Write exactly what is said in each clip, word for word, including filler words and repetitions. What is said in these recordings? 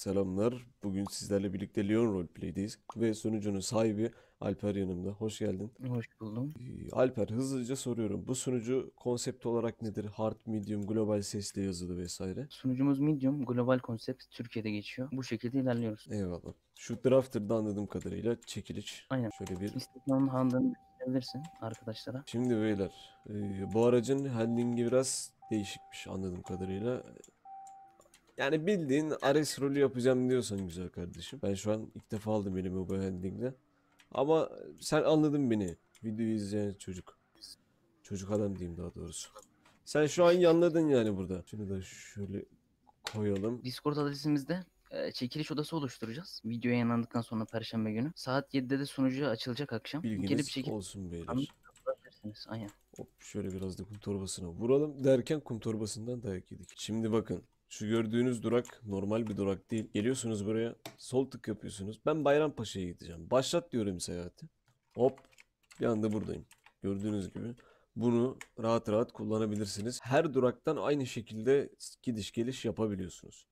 Selamlar. Bugün sizlerle birlikte Leon Roleplay'deyiz ve sunucunun sahibi Alper yanımda. Hoş geldin. Hoş buldum. Ee, Alper, hızlıca soruyorum. Bu sunucu konsept olarak nedir? Hard, medium, global sesle yazılı vesaire. Sunucumuz Medium, global konsept Türkiye'de geçiyor. Bu şekilde ilerliyoruz. Eyvallah. Şu Drafter'da anladığım kadarıyla çekiliş. Aynen. Şöyle bir... İstihdamın handını gösterebilirsin arkadaşlara. Şimdi beyler, e, bu aracın handlingi biraz değişikmiş anladığım kadarıyla. Yani bildiğin R S rolü yapacağım diyorsan güzel kardeşim. Ben şu an ilk defa aldım elime bu handling'le. Ama sen anladın beni. Videoyu izleyen çocuk. Çocuk adam diyeyim daha doğrusu. Sen şu an anladın yani burada. Şunu da şöyle koyalım. Discord adresimizde e, çekiliş odası oluşturacağız. Video yayınlandıktan sonra Perşembe günü. Saat yedide de sunucu açılacak akşam. Gelip Bilginiz çekip olsun beyler. anlatabilirsiniz. Aynen. Hop şöyle biraz da kum torbasına vuralım derken kum torbasından dayak yedik. Şimdi bakın. Şu gördüğünüz durak normal bir durak değil. Geliyorsunuz buraya, sol tık yapıyorsunuz. Ben Bayrampaşa'ya gideceğim. Başlat diyorum seyahati. Hop bir anda buradayım. Gördüğünüz gibi. Bunu rahat rahat kullanabilirsiniz. Her duraktan aynı şekilde gidiş geliş yapabiliyorsunuz.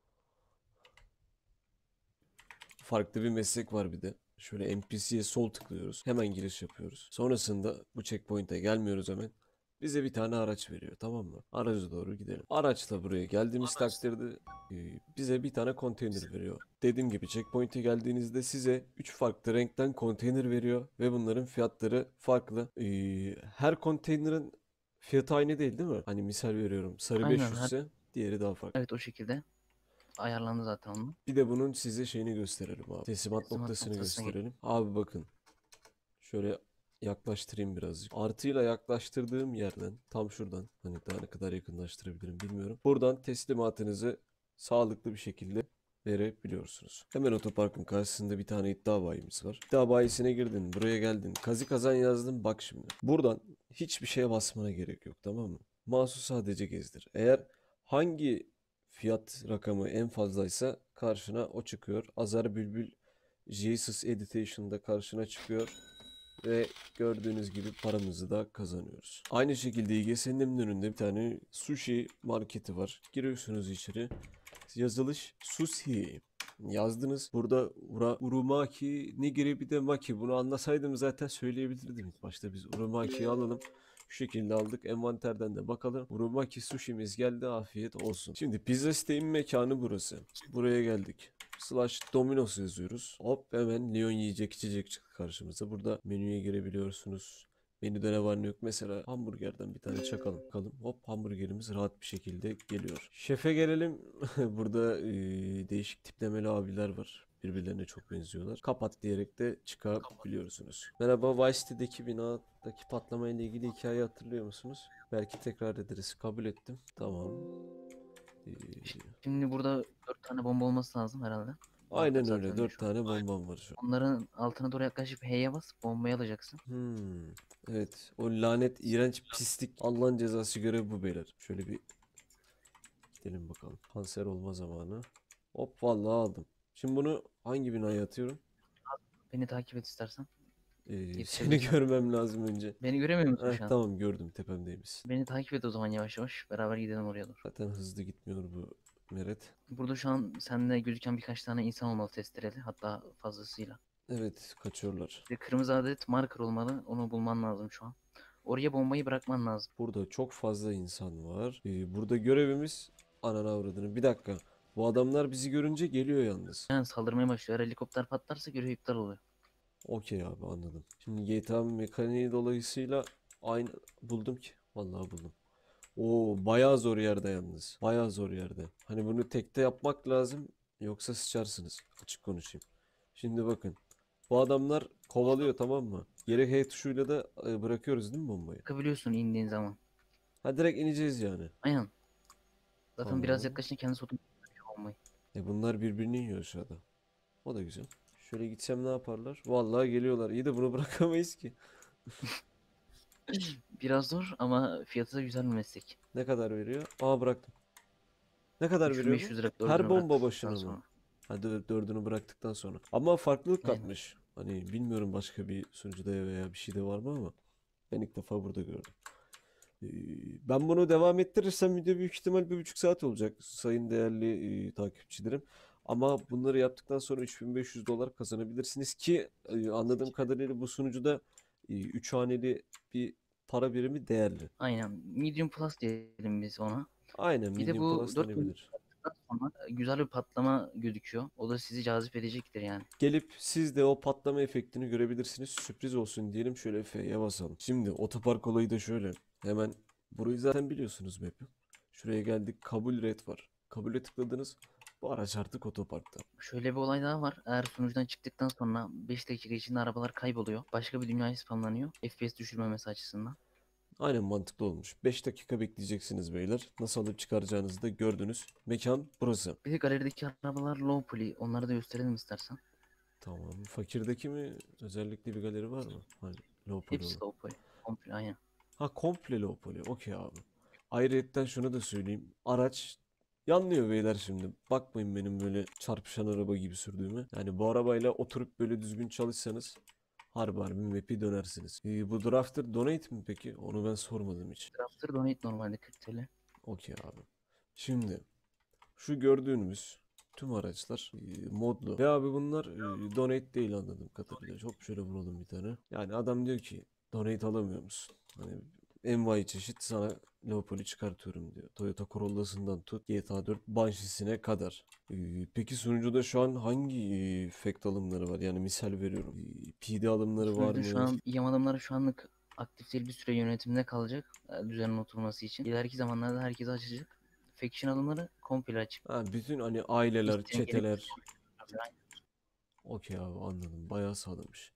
Farklı bir meslek var bir de. Şöyle N P C'ye sol tıklıyoruz. Hemen giriş yapıyoruz. Sonrasında bu checkpoint'e gelmiyoruz hemen. Bize bir tane araç veriyor, tamam mı? Araca doğru gidelim. Araçla buraya geldiğimiz takdirde e, bize bir tane konteyner veriyor. Dediğim gibi checkpoint'e geldiğinizde size üç farklı renkten konteyner veriyor ve bunların fiyatları farklı. E, her konteynerin fiyatı aynı değil değil mi? Hani misal veriyorum, sarı Aynen. beş yüz Her... ise diğeri daha farklı. Evet, o şekilde ayarlandı zaten onun. Bir de bunun size şeyini gösterelim abi. Teslimat Teslimat noktasını noktasına gel. gösterelim. Abi bakın. Şöyle yaklaştırayım birazcık. Artıyla yaklaştırdığım yerden, tam şuradan, hani daha ne kadar yakınlaştırabilirim bilmiyorum. Buradan teslimatınızı sağlıklı bir şekilde verebiliyorsunuz. Hemen otoparkın karşısında bir tane iddia bayimiz var. İddia bayisine girdin, buraya geldin. Kazı kazan yazdın, bak şimdi. Buradan hiçbir şeye basmana gerek yok, tamam mı? Mouse'u sadece gezdir. Eğer hangi fiyat rakamı en fazlaysa karşına o çıkıyor. Azar Bülbül Jesus Editation'da karşına çıkıyor. Ve gördüğünüz gibi paramızı da kazanıyoruz. Aynı şekilde İ G S'nin önünde bir tane sushi marketi var. Giriyorsunuz içeri. Yazılış sushi. Yazdınız. Burada ura, urumaki nigiri bir de maki. Bunu anlasaydım zaten söyleyebilirdim ilk başta. Biz urumaki'yi alalım. Şu şekilde aldık. Envanterden de bakalım. Urumaki sushi'miz geldi. Afiyet olsun. Şimdi pizza siteyin mekanı burası. Buraya geldik. Slash Domino's yazıyoruz. Hop hemen Leon yiyecek içecek çıktı karşımıza. Burada menüye girebiliyorsunuz. Menüde ne var ne yok. Mesela hamburgerden bir tane çakalım. Bakalım. Hop hamburgerimiz rahat bir şekilde geliyor. Şefe gelelim. Burada e, değişik tiplemeli abiler var. Birbirlerine çok benziyorlar. Kapat diyerek de çıkabiliyorsunuz. Merhaba, Vice City'deki binadaki patlama ile ilgili hikayeyi hatırlıyor musunuz? Belki tekrar ederiz. Kabul ettim. Tamam. Ee, Şimdi burada dört tane bomba olması lazım herhalde. Vardır aynen öyle. zaten Dört şu an. tane bombam var şu an. Onların altına doğru yaklaşıp H'ye bas, bombayı alacaksın. Hmm. Evet. O lanet, iğrenç, pislik Allah'ın cezası görevi bu beyler. Şöyle bir gidelim bakalım. Kanser olma zamanı. Hop vallahi aldım. Şimdi bunu hangi binaya atıyorum? Beni takip et istersen. Ee, seni Yetişebilirsen. görmem lazım önce. Beni göremiyor musun Heh, şu an? tamam gördüm, tepemdeymiş. Beni takip et o zaman yavaş yavaş. Beraber gidelim oraya doğru. Zaten hızlı gitmiyor bu Meret. Burada şu an sende gözüken birkaç tane insan olmalı testereli. Hatta fazlasıyla. Evet, kaçıyorlar. Bir kırmızı adet marker olmalı. Onu bulman lazım şu an. Oraya bombayı bırakman lazım. Burada çok fazla insan var. Ee, burada görevimiz anana avradını. Bir dakika. Bu adamlar bizi görünce geliyor yalnız. Yani saldırmaya başlıyor. Eğer helikopter patlarsa görev iptal oluyor. Okey abi, anladım. Şimdi G T A mekaniği dolayısıyla aynı buldum ki. Vallahi buldum. Oo bayağı zor yerde yalnız. Bayağı zor yerde. Hani bunu tekte yapmak lazım yoksa sıçarsınız. Açık konuşayım. Şimdi bakın. Bu adamlar kovalıyor, tamam mı? Yere H tuşuyla da e, bırakıyoruz değil mi bombayı? Bakabiliyorsun indiğin zaman. Ha direkt ineceğiz yani. Aynen. Zaten biraz Tamam. yaklaşınca kendisi otomatik bırakıyor bombayı. E bunlar birbirini yiyor aşağıda. O da güzel. Şöyle gitsem ne yaparlar? Vallahi geliyorlar. İyi de bunu bırakamayız ki. Biraz zor ama fiyatı da güzel bir meslek. Ne kadar veriyor? Aa bıraktım. Ne kadar veriyor bu? üç bin beş yüz lira Her dördünü bomba bıraktıktan başına mı? sonra. Hadi dördünü bıraktıktan sonra. Ama farklılık Aynen. katmış. Hani bilmiyorum başka bir sunucuda veya bir şeyde var mı ama ben ilk defa burada gördüm. Ee, Ben bunu devam ettirirsem video büyük ihtimal bir buçuk saat olacak sayın değerli e, takipçilerim. Ama bunları yaptıktan sonra üç bin beş yüz dolar kazanabilirsiniz ki e, anladığım kadarıyla bu sunucuda e, üç haneli bir para birimi değerli. Aynen. Medium Plus diyelim biz ona. Aynen Bir de Medium bu Plus dört bin denebilir. yaptıktan sonra e, güzel bir patlama gözüküyor. O da sizi cazip edecektir yani. Gelip siz de o patlama efektini görebilirsiniz. Sürpriz olsun diyelim, şöyle F'ye basalım. Şimdi otopark olayı da şöyle. Hemen burayı zaten biliyorsunuz map'i. Şuraya geldik, kabul red var. Kabule tıkladınız. Bu araç artık otoparkta. Şöyle bir olay daha var. Eğer sunucudan çıktıktan sonra beş dakika içinde arabalar kayboluyor. Başka bir dünyaya spamlanıyor. F P S düşürmemesi açısından. Aynen, mantıklı olmuş. beş dakika bekleyeceksiniz beyler. Nasıl alıp çıkaracağınızı da gördünüz. Mekan burası. Bir de galerideki arabalar low poly. Onları da gösterelim istersen. Tamam. Fakirdeki mi özellikle bir galeri var mı? Hani low poly Hepsi olan. low poly. Komple aynen. Ha, komple low poly. Okey abi. Ayrıyetten şunu da söyleyeyim. Araç yanlıyor beyler şimdi. Bakmayın benim böyle çarpışan araba gibi sürdüğüme. Yani bu arabayla oturup böyle düzgün çalışsanız harbi harbi map'i dönersiniz. Ee, bu Drafter Donate mi peki? Onu ben sormadım hiç. Drafter donate normalde kırk T L. Okey abi. Şimdi şu gördüğünüz tüm araçlar e, modlu. Ve abi bunlar e, donate değil anladığım kadarıyla. Çok şöyle vuralım bir tane. Yani adam diyor ki donate alamıyor musun? Hani envai çeşit sana Leopard'u çıkartıyorum diyor. Toyota Corolla'sından tut G T A dört Banshee'sine kadar. E, peki sunucuda şu an hangi e, effect alımları var? Yani misal veriyorum. E, P D alımları var Sunucu şu mı? an yam adamları şu anlık aktif değil, bir süre yönetimde kalacak. e, Düzenin oturması için. İleriki zamanlarda herkese açacak. Faction alımları komple açık. Ha, bütün hani aileler, İsteyen gelip çeteler. Okey abi, anladım. Bayağı sağlamış.